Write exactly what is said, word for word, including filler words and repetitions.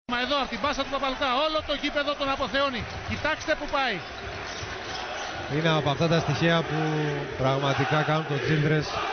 Μα εδώ από την πάσα του Παπαλουκά, όλο το γήπεδο τον αποθεώνει. Κοιτάξτε που πάει. Είναι από αυτά τα στοιχεία που πραγματικά κάνουν το Childress